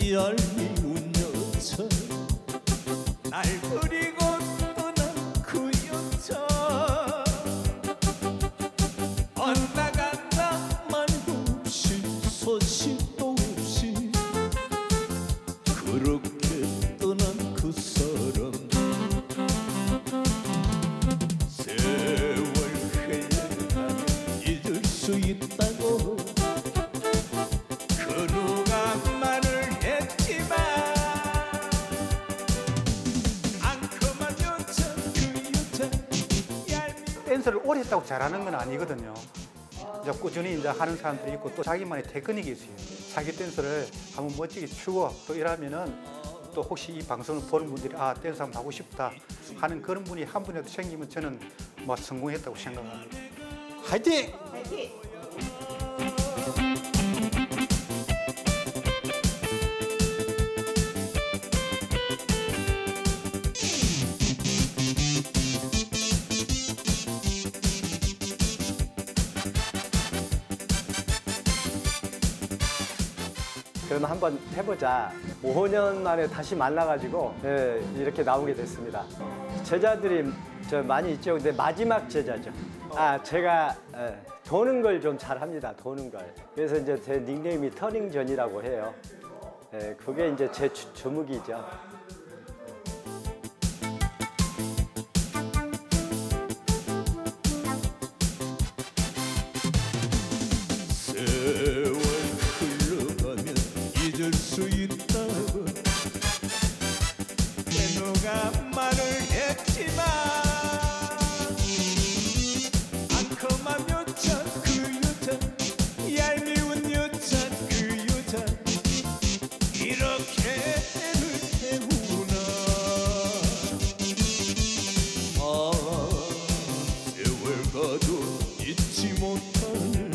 얄미운 여자 날 버리고 떠난 그 여자 언나 간다 말도 없이 소식도 없이 그렇게 떠난 그 사람 세월 흘러가면 잊을 수 있다고 그 누가 말을 했지만 앙큼한 여자 그 여자 댄스를 오래 했다고 잘하는 건 아니거든요. 이제 꾸준히 이제 하는 사람들이 있고 또 자기만의 테크닉이 있어요. 자기 댄스를 한번 멋지게 추고 또 이러면은 또 혹시 이 방송을 보는 분들이 아 댄스 한번 하고 싶다 하는 그런 분이 한 분이라도 생기면 저는 뭐 성공했다고 생각합니다. 화이팅! 화이팅! 그러면 한번 해보자. 5년 만에 다시 만나가지고 이렇게 나오게 됐습니다. 제자들이 많이 있죠. 근데 마지막 제자죠. 제가 도는 걸 좀 잘합니다. 도는 걸. 그래서 이제 제 닉네임이 터닝전이라고 해요. 그게 이제 제 주목이죠. 세월 흘러가면 잊을 수 있다고 내 누가 말을 했지만 앙큼한 여자 그 여자 얄미운 여자 그 여자 이렇게를 태우나 세월 가도 잊지 못할